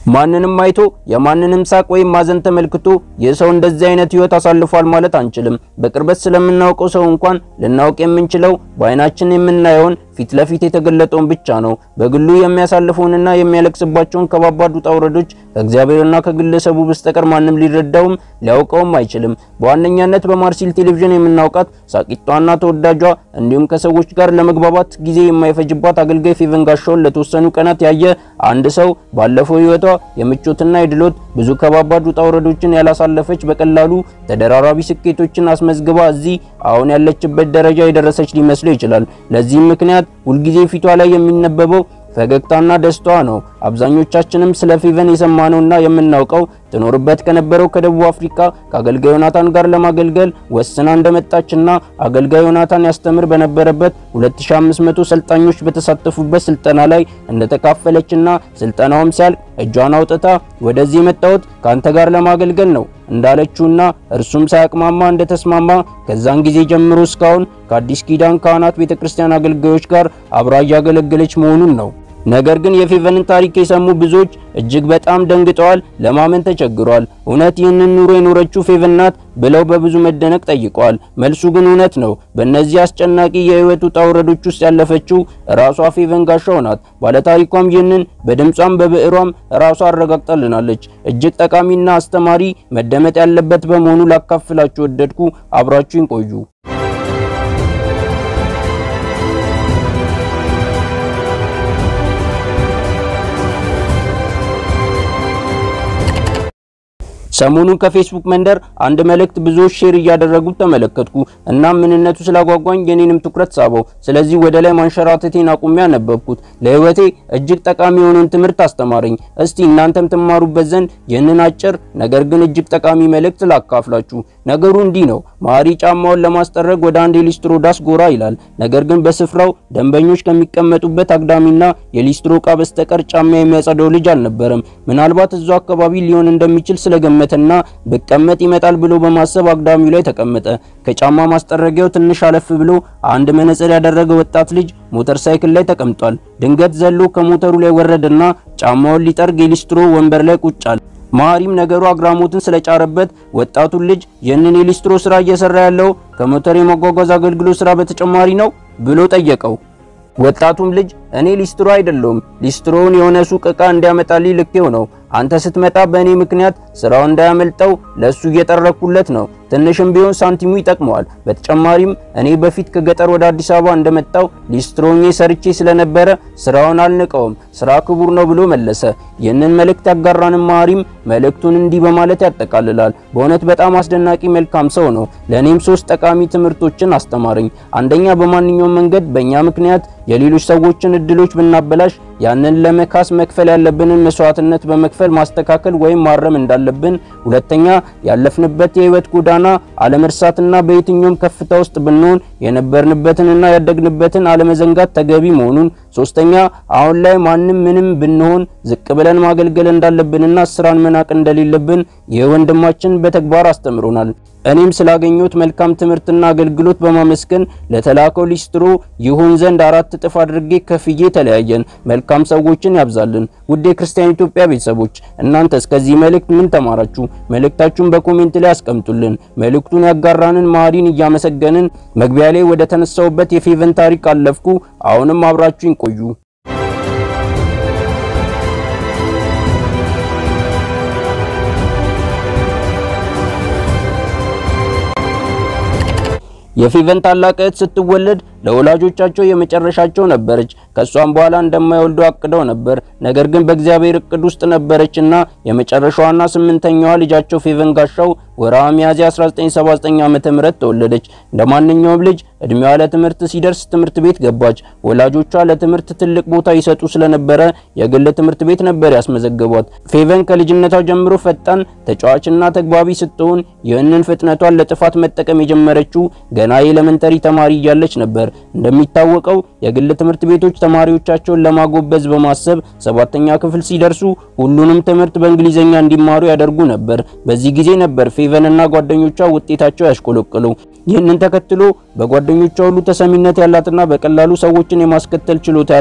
ማንንም አይቶ የማንንም ሳቅ ወይም ማዘን ተመልክቶ የሰው እንደዚህ አይነት ህይወት አሳልፏል ማለት አንችልም። በቅርበት ስለምናውቀው ሰው እንኳን ልናውቅ የምንችለው በአይናችን የምናየውን ፊት ለፊት የተገለጠውን ብቻ ነው። በግሉ የሚያሳልፈውንና የሚያለቅስባቸውን ከባባድ ውጣ ውረዶች ከእግዚአብሔርና ከግለሰቡ በስተቀር ማንም ሊረዳውም ሊያውቀውም አይችልም። በዋነኛነት በማርሲል ቴሌቪዥን የምናውቃት ሳቂቷና ተወዳጇ እንዲሁም ከሰዎች ጋር ለመግባባት ጊዜ የማይፈጅባት አገልጋይ ፌቨን ጋሻውን ለተወሰኑ ቀናት ያየ አንድ ሰው ባለፈው ህይወቷ የምቾትና የድሎት ብዙ ከባባድ ውጣ ውረዶችን ያላሳለፈች በቀላሉ ተደራራቢ ስኬቶችን አስመዝግባ እዚህ አሁን ያለችበት ደረጃ የደረሰች ሊመስለው ይችላል። ለዚህም ምክንያት ሁልጊዜ ፊቷ ላይ የሚነበበው ፈገግታና ደስታዋ ነው። አብዛኞቻችንም ስለ ፌቨን የሰማነውና የምናውቀው ትኖርበት ከነበረው ከደቡብ አፍሪካ ከአገልጋይ ዮናታን ጋር ለማገልገል ወስና እንደመጣችና አገልጋይ ዮናታን ያስተምር በነበረበት 2500 ሰልጣኞች በተሳተፉበት ስልጠና ላይ እንደተካፈለችና ስልጠናውም ሲያልቅ እጇን አውጥታ ወደዚህ የመጣሁት ካንተ ጋር ለማገልገል ነው እንዳለችውና እርሱም ሳያቅማማ እንደተስማማ ከዛን ጊዜ ጀምሮ እስካሁን ከአዲስ ኪዳን ካህናት ቤተክርስቲያን አገልጋዮች ጋር አብራ ያገለገለች መሆኑን ነው። ነገር ግን የፌቨንን ታሪክ የሰሙ ብዙዎች እጅግ በጣም ደንግጠዋል፣ ለማመን ተቸግረዋል። እውነት ይህንን ኑሮ የኖረችው ፌቨን ናት ብለው በብዙ መደነቅ ጠይቀዋል። መልሱ ግን እውነት ነው። በእነዚህ አስጨናቂ የህይወት ውጣ ውረዶች ውስጥ ያለፈችው ራሷ ፌቨን ጋሻው ናት። ባለታሪኳም ይህንን በድምጿም በብዕሯም ራሷ አረጋግጣልናለች። እጅግ ጠቃሚና አስተማሪ መደመጥ ያለበት በመሆኑ ላካፍላችሁ ወደድኩ። አብራችሁን ቆዩ። ሰሞኑን ከፌስቡክ መንደር አንድ መልእክት ብዙዎች ሼር እያደረጉት ተመለከትኩ እና ምንነቱ ስላጓጓኝ የኔንም ትኩረት ሳበው። ስለዚህ ወደ ላይ ማንሸራተቴን አቁሜ አነበብኩት። ለህይወቴ እጅግ ጠቃሚ የሆነን ትምህርት አስተማረኝ። እስቲ እናንተም ትማሩበት ዘንድ ይህንን አጭር ነገር ግን እጅግ ጠቃሚ መልእክት ላካፍላችሁ። ነገሩ እንዲህ ነው። ማሪ ጫማውን ለማስጠረግ ወደ አንድ የሊስትሮ ዳስ ጎራ ይላል። ነገር ግን በስፍራው ደንበኞች ከሚቀመጡበት አግዳሚና የሊስትሮ ዕቃ በስተቀር ጫማ የሚያጸደው ልጅ አልነበረም። ምናልባት እዛው አካባቢ ሊሆን እንደሚችል ስለገመተና በቀመጥ ይመጣል ብሎ በማሰብ አግዳሚው ላይ ተቀመጠ። ከጫማ ማስጠረጊያው ትንሽ አለፍ ብሎ አንድ መነጽር ያደረገ ወጣት ልጅ ሞተር ሳይክል ላይ ተቀምጧል። ድንገት ዘሎ ከሞተሩ ላይ ወረደና ጫማውን ሊጠርግ የሊስትሮ ወንበር ላይ ቁጭ አለ። ማሪም ነገሩ አግራሞትን ስለጫረበት ወጣቱን ልጅ የነን የሊስትሮ ስራ እየሰራ ያለው ከሞተር የማጓጓዝ አገልግሎት ስራ በተጨማሪ ነው ብሎ ጠየቀው። ወጣቱም ልጅ እኔ ሊስትሮ አይደለም፣ ሊስትሮውን የሆነ ሱቅ ዕቃ እንዲያመጣልኝ ልኬው ነው። አንተ ስትመጣ በእኔ ምክንያት ስራው እንዳያመልጠው ለሱ እየጠረኩለት ነው። ትንሽም ቢሆን ሳንቲሙ ይጠቅመዋል። በተጨማሪም እኔ በፊት ከገጠር ወደ አዲስ አበባ እንደመጣው ሊስትሮኜ ሰርቼ ስለነበረ ስራውን አልንቀውም፣ ስራ ክቡር ነው ብሎ መለሰ። ይህንን መልእክት ያጋራንም ማሪም መልእክቱን እንዲህ በማለት ያጠቃልላል። በእውነት በጣም አስደናቂ መልካም ሰው ነው። ለኔም 3 ጠቃሚ ትምህርቶችን አስተማረኝ። አንደኛ፣ በማንኛውም መንገድ በእኛ ምክንያት የሌሎች ሰዎችን እድሎች ብናበላሽ ያንን ለመካስ መክፈል ያለብንን መስዋዕትነት በመክፈል ማስተካከል ወይም ማረም እንዳለብን። ሁለተኛ፣ ያለፍንበት የህይወት ጎዳና አለመርሳትና በየትኛውም ከፍታ ውስጥ ብንሆን የነበርንበትንና ያደግንበትን አለመዘንጋት ተገቢ መሆኑን። ሶስተኛ፣ አሁን ላይ ማንም ምንም ብንሆን ዝቅ ብለን ማገልገል እንዳለብንና ስራን መናቅ እንደሌለብን የወንድማችን በተግባር አስተምሮናል። እኔም ስላገኙት መልካም ትምህርትና አገልግሎት በማመስገን ለተላከው ሊስትሮ ይሁን ዘንድ 4 እጥፍ አድርጌ ከፍዬ ተለያየን። መልካም ሰዎችን ያብዛልን። ውድ የክርስቲያን ኢትዮጵያ ቤተሰቦች እናንተ እስከዚህ መልእክት ምን ተማራችሁ? መልእክታችሁን በኮሜንት ላይ አስቀምጡልን። መልእክቱን ያጋራንን ማሪን እያመሰገንን መግቢያ ላይ ወደ ተነሳውበት የፌቨን ታሪክ አለፍኩ። አሁንም አብራችሁን ቆዩ። የፌቨን ታላቅ እህት ስትወለድ ለወላጆቻቸው የመጨረሻቸው ነበረች። ከሷም በኋላ እንደማይወልዱ አቅደው ነበር። ነገር ግን በእግዚአብሔር እቅድ ውስጥ ነበረችና የመጨረሻዋና 8ኛዋ ልጃቸው ፌቨን ጋሻው ወርሃ ሚያዝያ 1979 ዓመተ ምህረት ተወለደች። እንደማንኛውም ልጅ እድሜዋ ለትምህርት ሲደርስ ትምህርት ቤት ገባች። ወላጆቿ ለትምህርት ትልቅ ቦታ ይሰጡ ስለነበረ የግል ትምህርት ቤት ነበር ያስመዘገቧት። ፌቨን ከልጅነቷ ጀምሮ ፈጣን ተጫዋችና ተግባቢ ስትሆን ይህንን ፍጥነቷን ለጥፋት መጠቀም የጀመረችው ገና የኤሌመንተሪ ተማሪ እያለች ነበር። እንደሚታወቀው የግል ትምህርት ቤቶች ተማሪዎቻቸውን ለማጎበዝ በማሰብ 7ኛ ክፍል ሲደርሱ ሁሉንም ትምህርት በእንግሊዘኛ እንዲማሩ ያደርጉ ነበር። በዚህ ጊዜ ነበር ፌቨንና ጓደኞቿ ውጤታቸው ያሽቆለቆለው። ይህንን ተከትሎ በጓደኞቿ ሁሉ ተሰሚነት ያላትና በቀላሉ ሰዎችን የማስከተል ችሎታ ያላት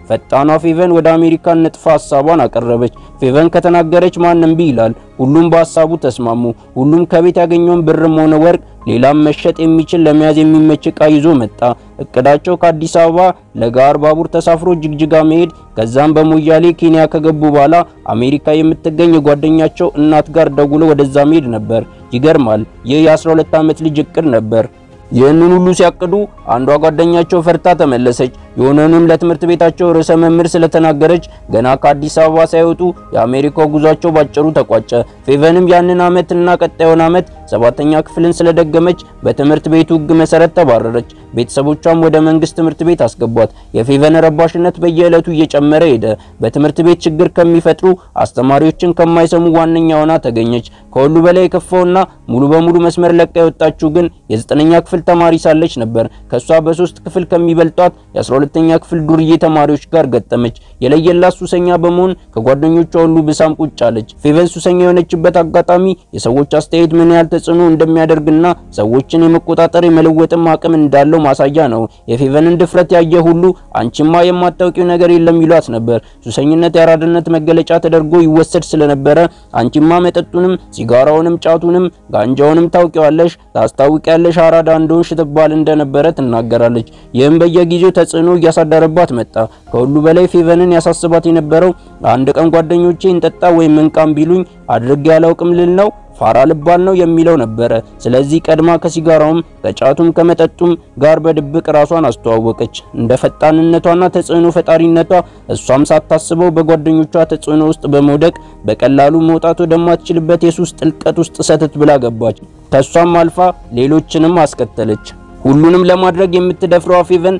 ፈጣኗ ፌቨን ወደ አሜሪካ ንጥፋ ሐሳቧን አቀረበች። ፌቨን ከተናገረች ማንም ይላል። ሁሉም በሐሳቡ ተስማሙ። ሁሉም ከቤት ያገኘውን ብርም ሆነ ወርቅ ሌላም መሸጥ የሚችል ለመያዝ የሚመች ዕቃ ይዞ መጣ። እቅዳቸው ከአዲስ አበባ ለጋር ባቡር ተሳፍሮ ጅግጅጋ መሄድ፣ ከዛም በሞያሌ ኬንያ ከገቡ በኋላ አሜሪካ የምትገኝ የጓደኛቸው እናት ጋር ደውሎ ወደዛ መሄድ ነበር። ይገርማል። ይህ የ12 ዓመት ልጅ እቅድ ነበር። ይህንን ሁሉ ሲያቅዱ አንዷ ጓደኛቸው ፈርታ ተመለሰች። የሆነንም ለትምህርት ቤታቸው ርዕሰ መምህር ስለተናገረች ገና ከአዲስ አበባ ሳይወጡ የአሜሪካው ጉዟቸው ባጭሩ ተቋጨ። ፌቨንም ያንን ዓመትና ቀጣዩን ዓመት 7ኛ ክፍልን ስለደገመች በትምህርት ቤቱ ሕግ መሰረት ተባረረች። ቤተሰቦቿም ወደ መንግስት ትምህርት ቤት አስገቧት። የፌቨን ረባሽነት በየዕለቱ እየጨመረ ሄደ። በትምህርት ቤት ችግር ከሚፈጥሩ አስተማሪዎችን ከማይሰሙ ዋነኛ ሆና ተገኘች። ከሁሉ በላይ የከፋውና ሙሉ በሙሉ መስመር ለቃ የወጣችው ግን የ9ኛ ክፍል ተማሪ ሳለች ነበር። ከሷ በ3 ክፍል ከሚበልጧት የ12ኛ ክፍል ዱርዬ ተማሪዎች ጋር ገጠመች። የለየላት ሱሰኛ በመሆን ከጓደኞቿ ሁሉ ብሳም ቁጭ አለች። ፌቨን ሱሰኛ የሆነችበት አጋጣሚ የሰዎች አስተያየት ምን ያህል ተጽዕኖ እንደሚያደርግና ሰዎችን የመቆጣጠር የመለወጥም አቅም እንዳለው ማሳያ ነው። የፌቨንን ድፍረት ያየ ሁሉ አንቺማ የማታውቂው ነገር የለም ይሏት ነበር። ሱሰኝነት የአራድነት መገለጫ ተደርጎ ይወሰድ ስለነበረ አንቺማ መጠጡንም፣ ሲጋራውንም፣ ጫቱንም ጋንጃውንም ታውቂዋለሽ፣ ታስታውቂያለሽ፣ አራዳ እንደሆንሽ ትባል እንደነበረ ትናገራለች። ይህም በየጊዜው ተጽዕኖ እያሳደረባት መጣ። ከሁሉ በላይ ፌቨንን ያሳስባት የነበረው አንድ ቀን ጓደኞቼ እንጠጣ ወይም እንቃም ቢሉኝ አድርጌ ያላውቅም ልል ነው ፋራ ልባል ነው የሚለው ነበረ። ስለዚህ ቀድማ ከሲጋራውም ከጫቱም ከመጠጡም ጋር በድብቅ ራሷን አስተዋወቀች። እንደ ፈጣንነቷና ተጽዕኖ ፈጣሪነቷ እሷም ሳታስበው በጓደኞቿ ተጽዕኖ ውስጥ በመውደቅ በቀላሉ መውጣት ወደማትችልበት የሱስ ጥልቀት ውስጥ ሰተት ብላ ገባች። ከሷም አልፋ ሌሎችንም አስከተለች። ሁሉንም ለማድረግ የምትደፍረው ፌቨን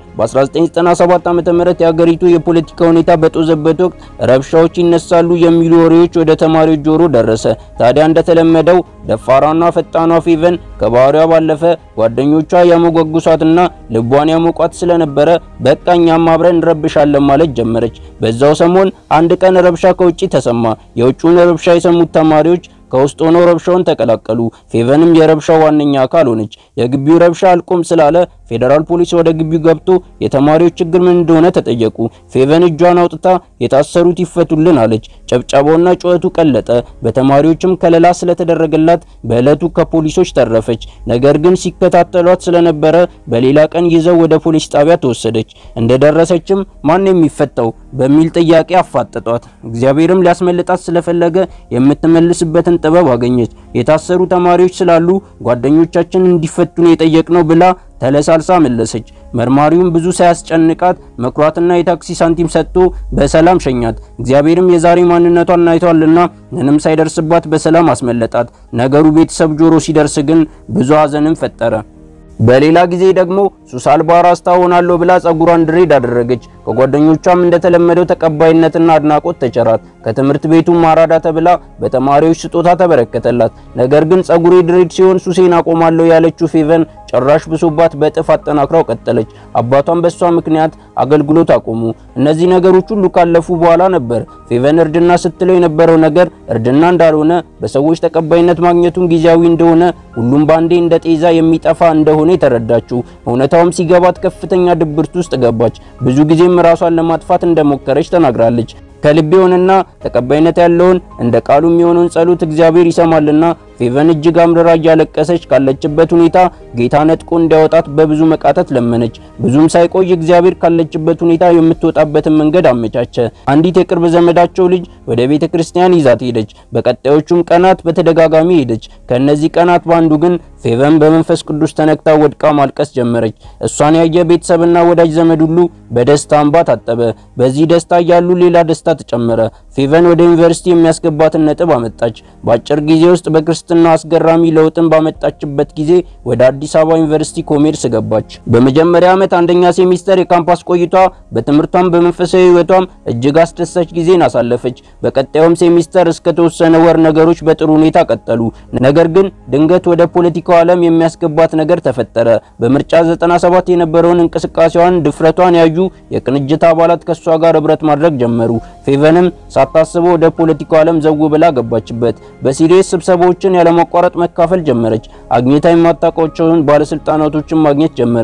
በ1997 ዓ.ም የሀገሪቱ የፖለቲካ ሁኔታ በጦዘበት ወቅት ረብሻዎች ይነሳሉ የሚሉ ወሬዎች ወደ ተማሪዎች ጆሮ ደረሰ። ታዲያ እንደተለመደው ደፋራና ፈጣኗ ፌቨን ከባህሪዋ ባለፈ ጓደኞቿ ያሞጓጉሷትና ልቧን ያሞቋት ስለነበረ በቃኛም አብረን እንረብሻለን ማለት ጀመረች። በዛው ሰሞን አንድ ቀን ረብሻ ከውጪ ተሰማ። የውጪውን ረብሻ የሰሙት ተማሪዎች ከውስጥ ሆነው ረብሻውን ተቀላቀሉ። ፌቨንም የረብሻው ዋነኛ አካል ሆነች። የግቢው ረብሻ አልቆም ስላለ ፌደራል ፖሊስ ወደ ግቢው ገብቶ የተማሪዎች ችግር ምን እንደሆነ ተጠየቁ። ፌቨን እጇን አውጥታ የታሰሩት ይፈቱልን አለች። ጨብጨባውና ጩኸቱ ቀለጠ። በተማሪዎችም ከለላ ስለተደረገላት በእለቱ ከፖሊሶች ተረፈች። ነገር ግን ሲከታተሏት ስለነበረ በሌላ ቀን ይዘው ወደ ፖሊስ ጣቢያ ተወሰደች። እንደደረሰችም ማን የሚፈታው በሚል ጥያቄ አፋጠጧት። እግዚአብሔርም ሊያስመልጣት ስለፈለገ የምትመልስበትን ጥበብ አገኘች። የታሰሩ ተማሪዎች ስላሉ ጓደኞቻችን እንዲፈቱን የጠየቅነው ብላ ተለሳልሳ መለሰች። መርማሪውም ብዙ ሳያስጨንቃት መኩራትና የታክሲ ሳንቲም ሰጥቶ በሰላም ሸኛት። እግዚአብሔርም የዛሬ ማንነቷን አይቷልና ምንም ሳይደርስባት በሰላም አስመለጣት። ነገሩ ቤተሰብ ጆሮ ሲደርስ ግን ብዙ ሐዘንን ፈጠረ። በሌላ ጊዜ ደግሞ ሱስ አልባ ራስታ ሆናለሁ ብላ ጸጉሯን ድሬድ አደረገች። ከጓደኞቿም እንደተለመደው ተቀባይነትና አድናቆት ተቸራት። ከትምህርት ቤቱ ማራዳ ተብላ በተማሪዎች ስጦታ ተበረከተላት። ነገር ግን ጸጉሬ ድሬድ ሲሆን ሱሴን አቆማለሁ ያለችው ፌቨን ጭራሽ ብሶባት በጥፍ አጠናክራው ቀጠለች። አባቷም በሷ ምክንያት አገልግሎት አቆሙ። እነዚህ ነገሮች ሁሉ ካለፉ በኋላ ነበር ፌቨን እርድና ስትለው የነበረው ነገር እርድና እንዳልሆነ፣ በሰዎች ተቀባይነት ማግኘቱን ጊዜያዊ እንደሆነ፣ ሁሉም ባንዴ እንደ ጤዛ የሚጠፋ እንደሆነ የተረዳችው። እውነታውም ሲገባት ከፍተኛ ድብርት ውስጥ ገባች። ብዙ ጊዜም ራሷን ለማጥፋት እንደሞከረች ተናግራለች። ከልቤ ሆነና ተቀባይነት ያለውን እንደ ቃሉ የሚሆነውን ጸሎት እግዚአብሔር ይሰማልና ፌቨን እጅግ አምርራ እያለቀሰች ካለችበት ሁኔታ ጌታ ነጥቆ እንዲያወጣት በብዙ መቃተት ለመነች። ብዙም ሳይቆይ እግዚአብሔር ካለችበት ሁኔታ የምትወጣበትን መንገድ አመቻቸ። አንዲት የቅርብ ዘመዳቸው ልጅ ወደ ቤተ ክርስቲያን ይዛት ሄደች። በቀጣዮቹም ቀናት በተደጋጋሚ ሄደች። ከነዚህ ቀናት ባንዱ ግን ፌቨን በመንፈስ ቅዱስ ተነክታ ወድቃ ማልቀስ ጀመረች። እሷን ያየ ቤተሰብና ወዳጅ ዘመድ ሁሉ በደስታ እንባ ታጠበ። በዚህ ደስታ ያሉ ሌላ ደስታ ተጨመረ። ፌቨን ወደ ዩኒቨርሲቲ የሚያስገባትን ነጥብ አመጣች። በአጭር ጊዜ ውስጥ በክርስትና አስገራሚ ለውጥን ባመጣችበት ጊዜ ወደ አዲስ አበባ ዩኒቨርሲቲ ኮሜርስ ገባች። በመጀመሪያ ዓመት አንደኛ ሴሚስተር የካምፓስ ቆይቷ በትምህርቷም በመንፈሳዊ ህይወቷም እጅግ አስደሳች ጊዜን አሳለፈች። በቀጣዩም ሴሚስተር እስከ ተወሰነ ወር ነገሮች በጥሩ ሁኔታ ቀጠሉ። ነገር ግን ድንገት ወደ ፖለቲካው ዓለም የሚያስገባት ነገር ተፈጠረ። በምርጫ 97 የነበረውን እንቅስቃሴዋን ድፍረቷን ያዩ የቅንጅት አባላት ከሷ ጋር ህብረት ማድረግ ጀመሩ። ፌቨንም ሳታስበው ወደ ፖለቲካው ዓለም ዘው ብላ ገባችበት። በሲሪየስ ስብሰባዎችን ያለማቋረጥ መካፈል ጀመረች። አግኝታ የማታውቃቸውን ባለስልጣናቶችን ማግኘት ጀመረች።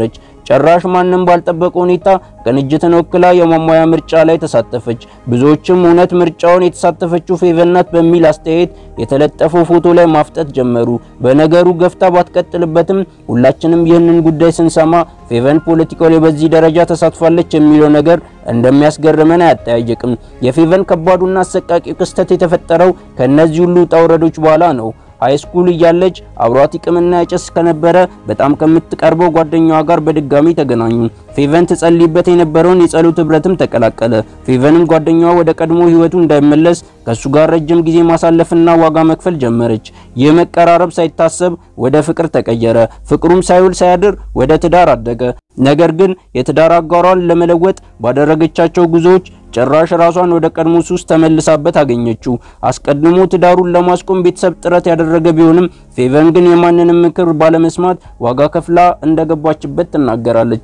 ጭራሽ ማንንም ባልጠበቀ ሁኔታ ቅንጅትን ወክላ የማሟያ ምርጫ ላይ ተሳተፈች። ብዙዎችም እውነት ምርጫውን የተሳተፈችው ፌቨን ናት በሚል አስተያየት የተለጠፈው ፎቶ ላይ ማፍጠጥ ጀመሩ። በነገሩ ገፍታ ባትቀጥልበትም ሁላችንም ይህንን ጉዳይ ስንሰማ ፌቨን ፖለቲካው ላይ በዚህ ደረጃ ተሳትፋለች የሚለው ነገር እንደሚያስገርመን አያጠያይቅም። የፌቨን ከባዱና አሰቃቂ ክስተት የተፈጠረው ከነዚህ ሁሉ ጣውረዶች በኋላ ነው። ሃይስኩል እያለች አብሯት ይቅምና ያጨስ ከነበረ በጣም ከምትቀርበው ጓደኛዋ ጋር በድጋሚ ተገናኙ። ፌቨን ትጸልይበት የነበረውን የጸሎት ህብረትም ተቀላቀለ። ፌቨንም ጓደኛዋ ወደ ቀድሞ ህይወቱ እንዳይመለስ ከሱ ጋር ረጅም ጊዜ ማሳለፍና ዋጋ መክፈል ጀመረች። ይህ መቀራረብ ሳይታሰብ ወደ ፍቅር ተቀየረ። ፍቅሩም ሳይውል ሳያድር ወደ ትዳር አደገ። ነገር ግን የትዳር አጋሯን ለመለወጥ ባደረገቻቸው ጉዞዎች ጭራሽ ራሷን ወደ ቀድሞ ሱስ ተመልሳበት አገኘችው። አስቀድሞ ትዳሩን ለማስቆም ቤተሰብ ጥረት ያደረገ ቢሆንም ፌቨን ግን የማንንም ምክር ባለመስማት ዋጋ ከፍላ እንደገባችበት ትናገራለች።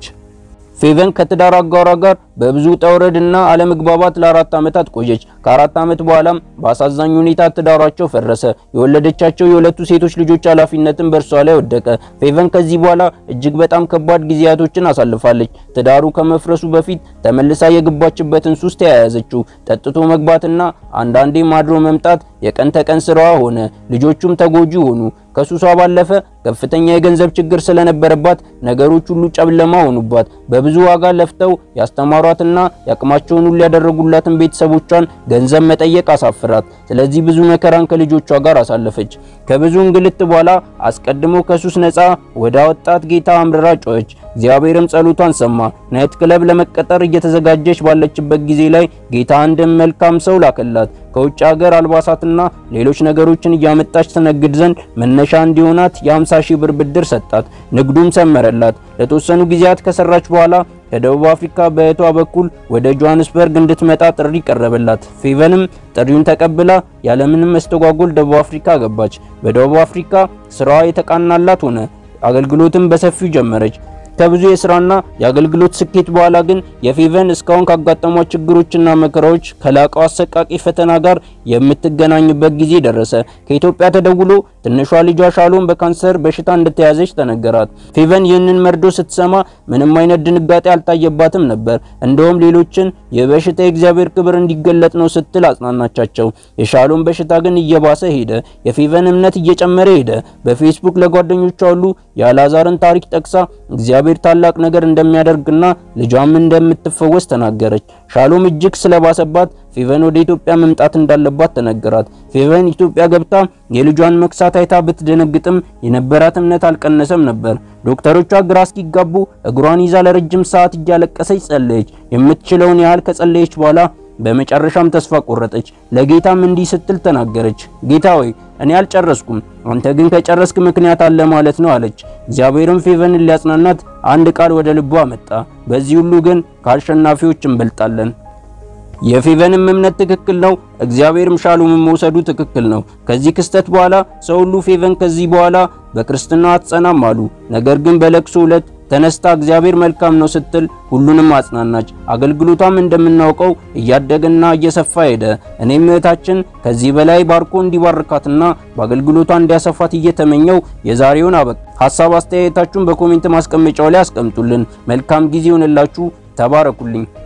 ፌቨን ከትዳር አጋሯ ጋር በብዙ ተውረድና አለመግባባት ለ4 ዓመታት ቆየች። ከ4 ዓመት በኋላም በአሳዛኝ ሁኔታ ትዳራቸው ፈረሰ። የወለደቻቸው የሁለቱ ሴቶች ልጆች ኃላፊነትን በእርሷ ላይ ወደቀ። ፌቨን ከዚህ በኋላ እጅግ በጣም ከባድ ጊዜያቶችን አሳልፋለች። ትዳሩ ከመፍረሱ በፊት ተመልሳ የገባችበትን ሱስ ተያያዘችው። ጠጥቶ መግባትና አንዳንዴ ማድሮ መምጣት የቀን ተቀን ስራዋ ሆነ። ልጆቹም ተጎጂ ሆኑ። ከሱሷ ባለፈ ከፍተኛ የገንዘብ ችግር ስለነበረባት ነገሮች ሁሉ ጨለማ ሆኑባት። በብዙ ዋጋ ለፍተው ያስተማሯትና ያቅማቸውን ሁሉ ያደረጉላትን ቤተሰቦቿን ገንዘብ መጠየቅ አሳፍራት። ስለዚህ ብዙ መከራን ከልጆቿ ጋር አሳለፈች። ከብዙ እንግልት በኋላ አስቀድሞ ከሱስ ነፃ ወደ ወጣት ጌታ አምርራ ጮኸች። እግዚአብሔርም ጸሎቷን ሰማ። ናይት ክለብ ለመቀጠር እየተዘጋጀች ባለችበት ጊዜ ላይ ጌታ አንድ መልካም ሰው ላከላት። ከውጭ ሀገር አልባሳትና ሌሎች ነገሮችን እያመጣች ተነግድ ዘንድ መነሻ እንዲሆናት የ50,000 ብር ብድር ሰጣት። ንግዱም ሰመረላት። ለተወሰኑ ጊዜያት ከሰራች በኋላ ከደቡብ አፍሪካ በእህቷ በኩል ወደ ጆሃንስበርግ እንድትመጣ ጥሪ ቀረበላት። ፌቨንም ጥሪውን ተቀብላ ያለምንም መስተጓጎል ደቡብ አፍሪካ ገባች። በደቡብ አፍሪካ ስራዋ የተቃናላት ሆነ። አገልግሎትም በሰፊው ጀመረች። ከብዙ የስራና የአገልግሎት ስኬት በኋላ ግን የፌቨን እስካሁን ካጋጠሟት ችግሮችና መከራዎች ከላቀው አሰቃቂ ፈተና ጋር የምትገናኝበት ጊዜ ደረሰ። ከኢትዮጵያ ተደውሎ ትንሿ ልጇ ሻሎም በካንሰር በሽታ እንደተያዘች ተነገራት። ፌቨን ይህንን መርዶ ስትሰማ ምንም አይነት ድንጋጤ አልታየባትም ነበር። እንደውም ሌሎችን የበሽታ የእግዚአብሔር ክብር እንዲገለጥ ነው ስትል አጽናናቻቸው። የሻሎም በሽታ ግን እየባሰ ሄደ። የፌቨን እምነት እየጨመረ ሄደ። በፌስቡክ ለጓደኞቿ ሁሉ የአልዓዛርን ታሪክ ጠቅሳ እግዚአብሔር ታላቅ ነገር እንደሚያደርግና ልጇም እንደምትፈወስ ተናገረች። ሻሎም እጅግ ስለባሰባት ፌቨን ወደ ኢትዮጵያ መምጣት እንዳለባት ተነገራት። ፌቨን ኢትዮጵያ ገብታ የልጇን መክሳት አይታ ብትደነግጥም የነበራት እምነት አልቀነሰም ነበር። ዶክተሮቿ ግራ እስኪጋቡ እግሯን ይዛ ለረጅም ሰዓት እያለቀሰች ጸለየች። የምትችለውን ያህል ከጸለየች በኋላ በመጨረሻም ተስፋ ቆረጠች። ለጌታም እንዲህ ስትል ተናገረች። ጌታ ሆይ እኔ አልጨረስኩም፣ አንተ ግን ከጨረስክ ምክንያት አለ ማለት ነው አለች። እግዚአብሔርም ፌቨንን ሊያጽናናት አንድ ቃል ወደ ልቧ መጣ። በዚህ ሁሉ ግን ከአሸናፊዎች እንበልጣለን። የፌቨንም እምነት ትክክል ነው። እግዚአብሔርም ሻሎምን መውሰዱ ትክክል ነው። ከዚህ ክስተት በኋላ ሰው ሁሉ ፌቨን ከዚህ በኋላ በክርስትና አትጸናም አሉ። ነገር ግን በለቅሶ ዕለት ተነስታ እግዚአብሔር መልካም ነው ስትል ሁሉንም አጽናናች። አገልግሎቷም እንደምናውቀው እያደገና እየሰፋ ሄደ። እኔም እህታችን ከዚህ በላይ ባርኮ እንዲባርካትና በአገልግሎቷ እንዲያሰፋት እየተመኘው የዛሬውን አበቃ። ሐሳብ አስተያየታችሁን በኮሜንት ማስቀመጫው ላይ አስቀምጡልን። መልካም ጊዜ ይሁንላችሁ። ተባረኩልኝ።